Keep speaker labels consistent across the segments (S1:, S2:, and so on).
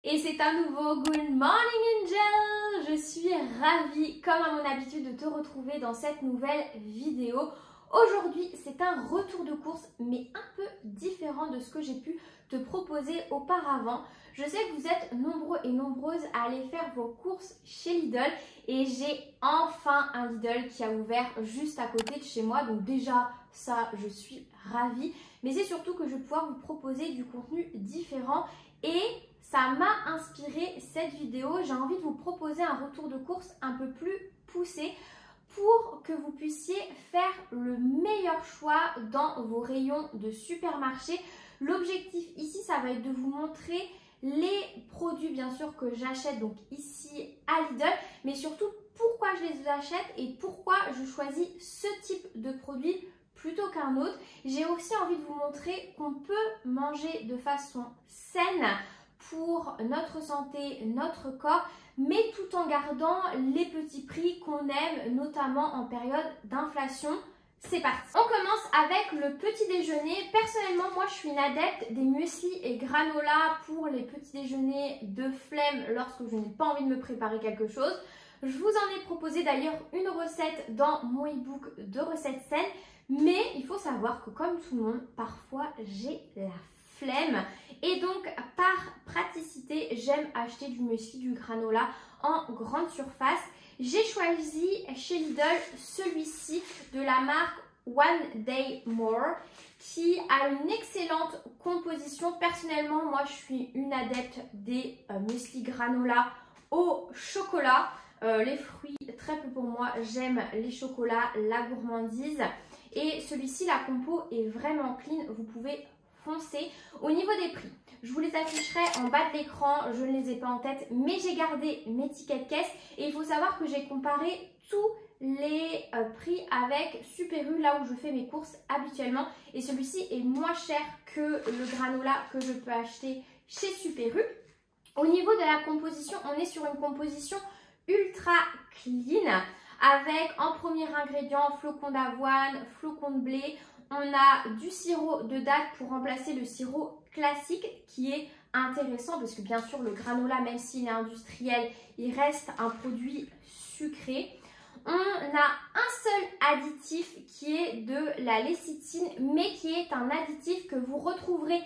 S1: Et c'est un nouveau Good Morning Angel. Je suis ravie, comme à mon habitude, de te retrouver dans cette nouvelle vidéo. Aujourd'hui, c'est un retour de course, mais un peu différent de ce que j'ai pu te proposer auparavant. Je sais que vous êtes nombreux et nombreuses à aller faire vos courses chez Lidl et j'ai enfin un Lidl qui a ouvert juste à côté de chez moi. Donc déjà, ça, je suis ravie. Mais c'est surtout que je vais pouvoir vous proposer du contenu différent et ça m'a inspiré cette vidéo. J'ai envie de vous proposer un retour de course un peu plus poussé pour que vous puissiez faire le meilleur choix dans vos rayons de supermarché. L'objectif ici, ça va être de vous montrer les produits bien sûr que j'achète donc ici à Lidl, mais surtout pourquoi je les achète et pourquoi je choisis ce type de produit plutôt qu'un autre. J'ai aussi envie de vous montrer qu'on peut manger de façon saine pour notre santé, notre corps, mais tout en gardant les petits prix qu'on aime, notamment en période d'inflation. C'est parti. On commence avec le petit déjeuner. Personnellement, moi, je suis une adepte des muesli et granola pour les petits déjeuners de flemme lorsque je n'ai pas envie de me préparer quelque chose. Je vous en ai proposé d'ailleurs une recette dans mon e-book de recettes saines, mais il faut savoir que comme tout le monde, parfois j'ai la flemme et donc par praticité, j'aime acheter du muesli, du granola en grande surface. J'ai choisi chez Lidl celui-ci de la marque One Day More qui a une excellente composition. Personnellement, moi je suis une adepte des muesli granola au chocolat. Les fruits, très peu pour moi, j'aime les chocolats, la gourmandise. Et celui-ci, la compo est vraiment clean, vous pouvez foncer. Au niveau des prix, je vous les afficherai en bas de l'écran, je ne les ai pas en tête, mais j'ai gardé mes tickets de caisse. Et il faut savoir que j'ai comparé tous les prix avec Super U, là où je fais mes courses habituellement. Et celui-ci est moins cher que le granola que je peux acheter chez Super U. Au niveau de la composition, on est sur une composition ultra clean avec en premier ingrédient flocons d'avoine, flocons de blé. On a du sirop de date pour remplacer le sirop classique qui est intéressant parce que bien sûr le granola, même s'il est industriel, il reste un produit sucré. On a un seul additif qui est de la lécithine, mais qui est un additif que vous retrouverez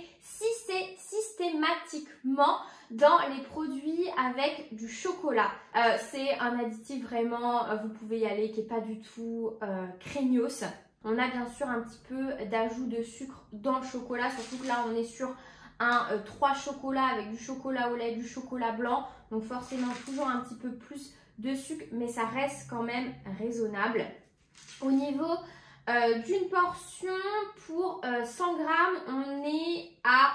S1: systématiquement dans les produits avec du chocolat. C'est un additif vraiment, vous pouvez y aller, qui n'est pas du tout craignos. On a bien sûr un petit peu d'ajout de sucre dans le chocolat, surtout que là on est sur un 3 chocolats avec du chocolat au lait, du chocolat blanc. Donc forcément toujours un petit peu plus de sucre, mais ça reste quand même raisonnable. Au niveau d'une portion pour 100 grammes, on est à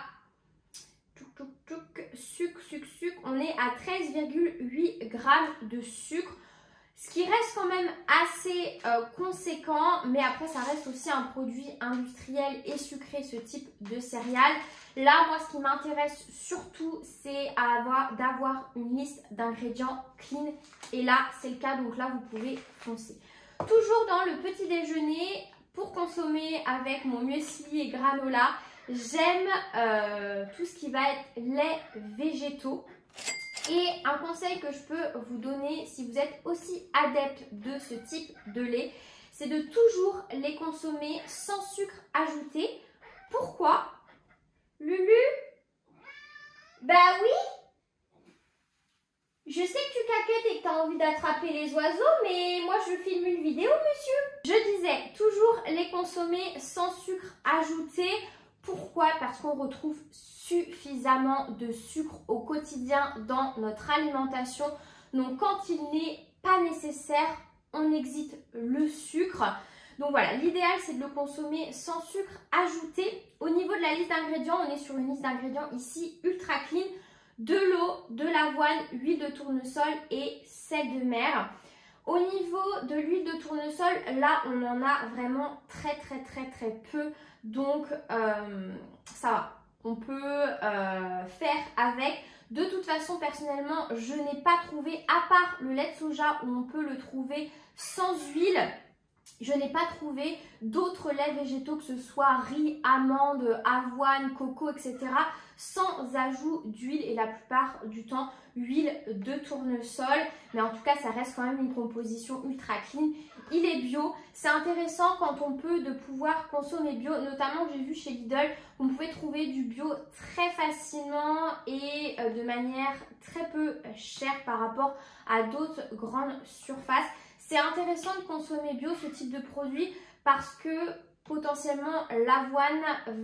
S1: sucre, on est à 13,8 grammes de sucre. Ce qui reste quand même assez conséquent, mais après ça reste aussi un produit industriel et sucré, ce type de céréales. Là, moi, ce qui m'intéresse surtout, c'est d'avoir une liste d'ingrédients clean. Et là, c'est le cas, donc là, vous pouvez foncer. Toujours dans le petit déjeuner, pour consommer avec mon muesli et granola, j'aime tout ce qui va être lait végétaux. Et un conseil que je peux vous donner si vous êtes aussi adepte de ce type de lait, c'est de toujours les consommer sans sucre ajouté. Pourquoi, Lulu? Bah oui! Je sais que tu caquettes et que tu as envie d'attraper les oiseaux, mais moi je filme une vidéo, monsieur. Je disais, toujours les consommer sans sucre ajouté. Pourquoi? Parce qu'on retrouve suffisamment de sucre au quotidien dans notre alimentation. Donc quand il n'est pas nécessaire, on exite le sucre. Donc voilà, l'idéal c'est de le consommer sans sucre ajouté. Au niveau de la liste d'ingrédients, on est sur une liste d'ingrédients ici ultra clean. De l'eau, de l'avoine, huile de tournesol et sel de mer. Au niveau de l'huile de tournesol, là on en a vraiment très peu. Donc ça va, on peut faire avec. De toute façon, personnellement, je n'ai pas trouvé, à part le lait de soja où on peut le trouver sans huile, je n'ai pas trouvé d'autres laits végétaux, que ce soit riz, amandes, avoine, coco, etc. sans ajout d'huile et la plupart du temps huile de tournesol, mais en tout cas ça reste quand même une composition ultra clean. Il est bio, c'est intéressant quand on peut de pouvoir consommer bio, notamment j'ai vu chez Lidl, on pouvait trouver du bio très facilement et de manière très peu chère par rapport à d'autres grandes surfaces. C'est intéressant de consommer bio ce type de produit parce que potentiellement l'avoine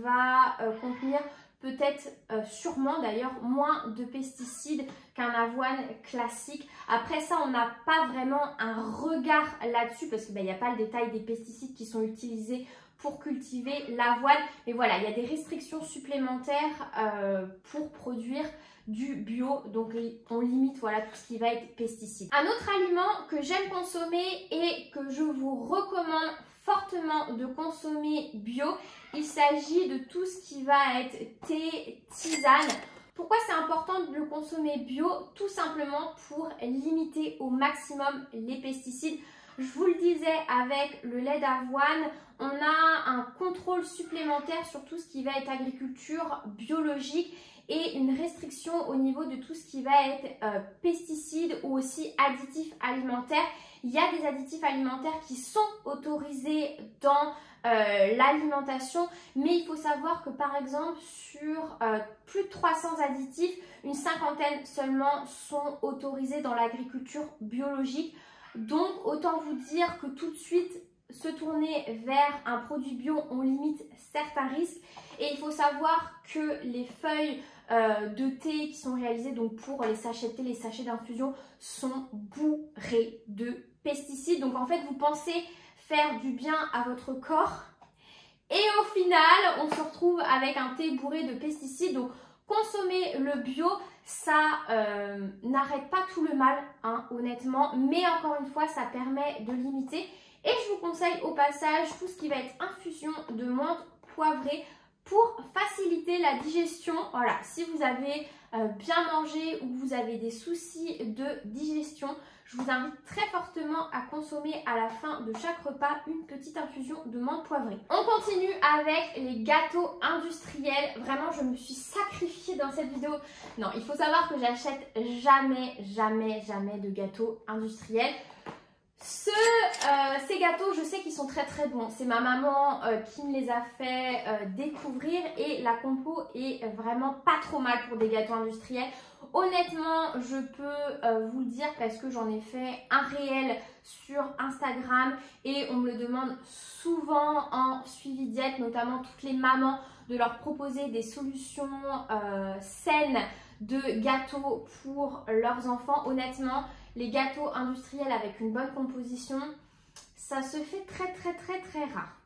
S1: va contenir peut-être sûrement d'ailleurs moins de pesticides qu'un avoine classique. Après ça, on n'a pas vraiment un regard là-dessus parce qu'il n'y a pas le détail des pesticides qui sont utilisés pour cultiver l'avoine. Mais voilà, il y a des restrictions supplémentaires pour produire du bio, donc on limite voilà tout ce qui va être pesticides. Un autre aliment que j'aime consommer et que je vous recommande fortement de consommer bio, il s'agit de tout ce qui va être thé, tisane. Pourquoi c'est important de le consommer bio? Tout simplement pour limiter au maximum les pesticides. Je vous le disais, avec le lait d'avoine, on a un contrôle supplémentaire sur tout ce qui va être agriculture biologique et une restriction au niveau de tout ce qui va être pesticides ou aussi additifs alimentaires. Il y a des additifs alimentaires qui sont autorisés dans l'alimentation, mais il faut savoir que par exemple sur plus de 300 additifs, une cinquantaine seulement sont autorisés dans l'agriculture biologique. Donc autant vous dire que tout de suite se tourner vers un produit bio, on limite certains risques. Et il faut savoir que les feuilles de thé qui sont réalisées donc pour les sachets de thé, les sachets d'infusion sont bourrés de pesticides. Donc en fait vous pensez faire du bien à votre corps et au final on se retrouve avec un thé bourré de pesticides. Donc consommer le bio, ça n'arrête pas tout le mal, hein, honnêtement, mais encore une fois ça permet de limiter. Et je vous conseille au passage tout ce qui va être infusion de menthe poivrée pour faciliter la digestion. Voilà, si vous avez bien mangé ou que vous avez des soucis de digestion, je vous invite très fortement à consommer à la fin de chaque repas une petite infusion de menthe poivrée. On continue avec les gâteaux industriels. Vraiment, je me suis sacrifiée dans cette vidéo. Non, il faut savoir que j'achète jamais de gâteaux industriels. Ces gâteaux, je sais qu'ils sont très bons. C'est ma maman qui me les a fait découvrir et la compo est vraiment pas trop mal pour des gâteaux industriels. Honnêtement, je peux vous le dire parce que j'en ai fait un réel sur Instagram et on me le demande souvent en suivi diète, notamment toutes les mamans, de leur proposer des solutions saines de gâteaux pour leurs enfants. Honnêtement, les gâteaux industriels avec une bonne composition, ça se fait très rare.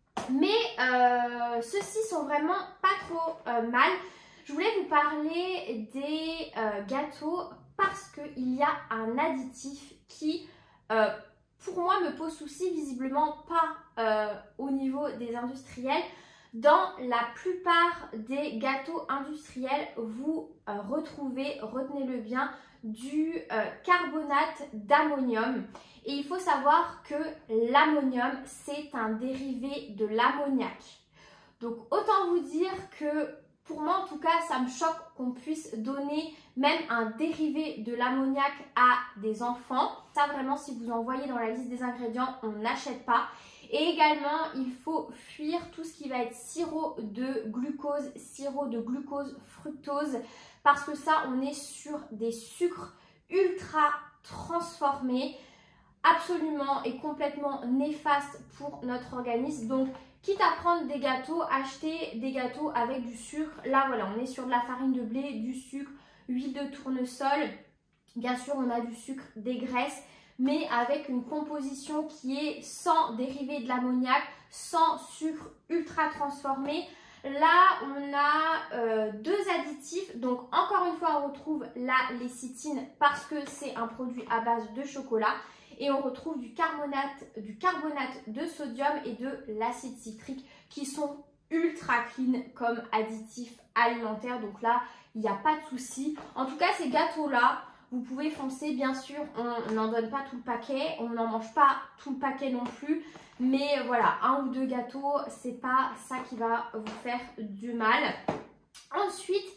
S1: Mais ceux-ci sont vraiment pas trop mal. Je voulais vous parler des gâteaux parce qu'il y a un additif qui, pour moi, me pose souci, visiblement pas au niveau des industriels. Dans la plupart des gâteaux industriels, vous retrouvez, retenez-le bien, du carbonate d'ammonium. Et il faut savoir que l'ammonium, c'est un dérivé de l'ammoniac. Donc autant vous dire que pour moi en tout cas, ça me choque qu'on puisse donner même un dérivé de l'ammoniac à des enfants. Ça vraiment, si vous en voyez dans la liste des ingrédients, on n'achète pas. Et également, il faut fuir tout ce qui va être sirop de glucose, fructose, parce que ça, on est sur des sucres ultra transformés, absolument et complètement néfastes pour notre organisme. Donc, quitte à prendre des gâteaux, achetez des gâteaux avec du sucre. Là, voilà, on est sur de la farine de blé, du sucre, huile de tournesol. Bien sûr, on a du sucre, des graisses, mais avec une composition qui est sans dérivé de l'ammoniac, sans sucre ultra transformé. Là, on a deux additifs. Donc, encore une fois, on retrouve la lécithine parce que c'est un produit à base de chocolat. Et on retrouve du carbonate de sodium et de l'acide citrique qui sont ultra clean comme additifs alimentaires. Donc là, il n'y a pas de souci. En tout cas, ces gâteaux-là, vous pouvez foncer, bien sûr, on n'en donne pas tout le paquet, on n'en mange pas tout le paquet non plus, mais voilà, un ou deux gâteaux, c'est pas ça qui va vous faire du mal. Ensuite,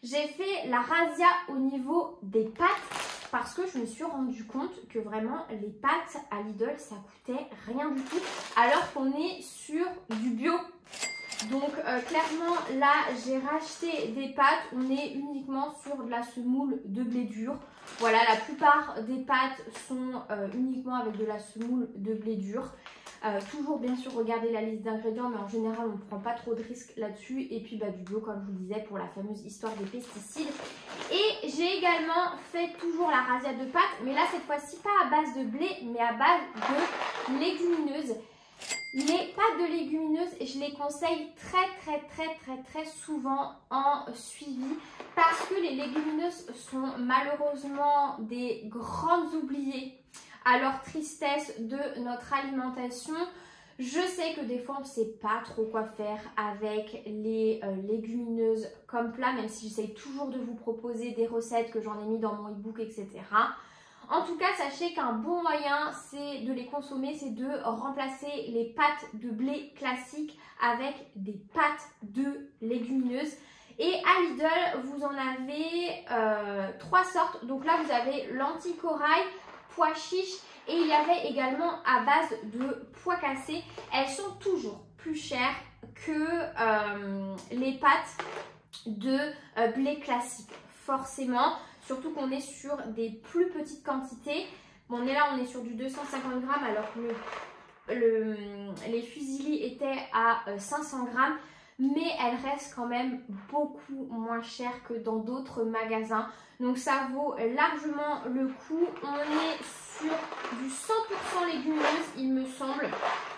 S1: j'ai fait la razzia au niveau des pâtes parce que je me suis rendu compte que vraiment les pâtes à Lidl ça coûtait rien du tout alors qu'on est sur du bio. Donc clairement là j'ai racheté des pâtes, on est uniquement sur de la semoule de blé dur. Voilà, la plupart des pâtes sont uniquement avec de la semoule de blé dur. Toujours bien sûr regarder la liste d'ingrédients, mais en général on ne prend pas trop de risques là-dessus. Et puis du bio comme je vous le disais pour la fameuse histoire des pesticides. Et j'ai également fait toujours la razzia de pâtes, mais là cette fois-ci pas à base de blé mais à base de légumineuses. Les pâtes de légumineuses, je les conseille très souvent en suivi parce que les légumineuses sont malheureusement des grandes oubliées à leur tristesse de notre alimentation. Je sais que des fois on ne sait pas trop quoi faire avec les légumineuses comme plat, même si j'essaye toujours de vous proposer des recettes que j'en ai mis dans mon e-book, etc. En tout cas, sachez qu'un bon moyen, c'est de les consommer, c'est de remplacer les pâtes de blé classiques avec des pâtes de légumineuses. Et à Lidl, vous en avez 3 sortes. Donc là, vous avez lentilles corail, pois chiches et il y avait également à base de pois cassés. Elles sont toujours plus chères que les pâtes de blé classique, forcément. Surtout qu'on est sur des plus petites quantités. Bon, on est sur du 250 grammes alors que les fusilli étaient à 500 grammes. Mais elles restent quand même beaucoup moins chères que dans d'autres magasins. Donc ça vaut largement le coup. On est sur du 100% légumineuse, il me semble.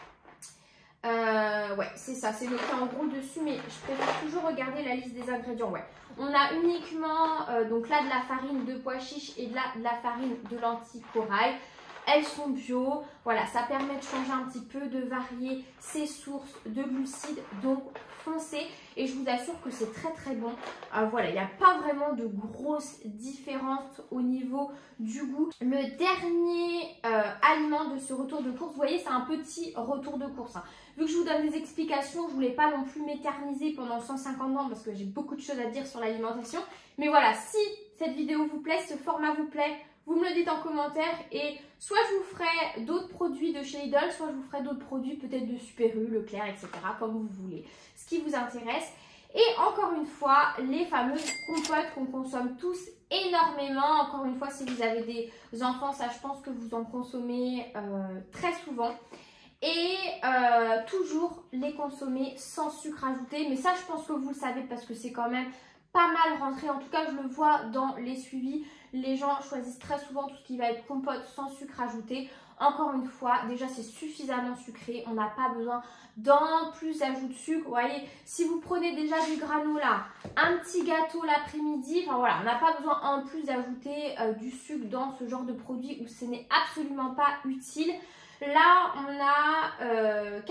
S1: Ouais, c'est ça, c'est noté en gros dessus, mais je préfère toujours regarder la liste des ingrédients. Ouais, on a uniquement donc là de la farine de pois chiches et de la farine de lentilles corail. Elles sont bio, voilà, ça permet de changer un petit peu, de varier ses sources de glucides, donc foncez. Et je vous assure que c'est très bon. Voilà, il n'y a pas vraiment de grosses différences au niveau du goût. Le dernier aliment de ce retour de course, vous voyez, c'est un petit retour de course. Hein. Vu que je vous donne des explications, je ne voulais pas non plus m'éterniser pendant 150 ans parce que j'ai beaucoup de choses à dire sur l'alimentation. Mais voilà, si cette vidéo vous plaît, ce format vous plaît, vous me le dites en commentaire et soit je vous ferai d'autres produits de chez Lidl, soit je vous ferai d'autres produits peut-être de Super U, Leclerc, etc. comme vous voulez, ce qui vous intéresse. Et encore une fois, les fameuses compotes qu'on consomme tous énormément. Encore une fois, si vous avez des enfants, ça je pense que vous en consommez très souvent. Et toujours les consommer sans sucre ajouté. Mais ça, je pense que vous le savez parce que c'est quand même pas mal rentré. En tout cas, je le vois dans les suivis. Les gens choisissent très souvent tout ce qui va être compote sans sucre ajouté. Encore une fois, déjà c'est suffisamment sucré. On n'a pas besoin d'un plus ajout de sucre. Vous voyez, si vous prenez déjà du granola, un petit gâteau l'après-midi, enfin voilà, on n'a pas besoin en plus d'ajouter du sucre dans ce genre de produit où ce n'est absolument pas utile. Là, on a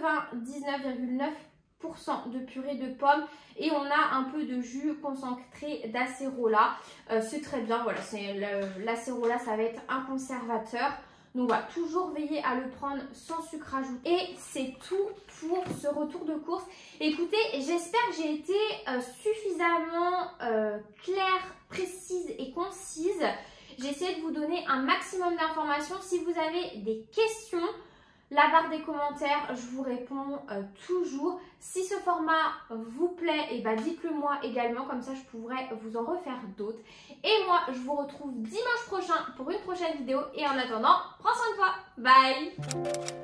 S1: 99,9% de purée de pommes et on a un peu de jus concentré d'acérola. C'est très bien, voilà, l'acérola ça va être un conservateur. Donc voilà, toujours veiller à le prendre sans sucre ajouté. Et c'est tout pour ce retour de course. Écoutez, j'espère que j'ai été suffisamment claire, précise et concise. J'ai essayé de vous donner un maximum d'informations. Si vous avez des questions, la barre des commentaires, je vous réponds toujours. Si ce format vous plaît, et dites-le moi également, comme ça je pourrais vous en refaire d'autres. Et moi, je vous retrouve dimanche prochain pour une prochaine vidéo. Et en attendant, prends soin de toi. Bye!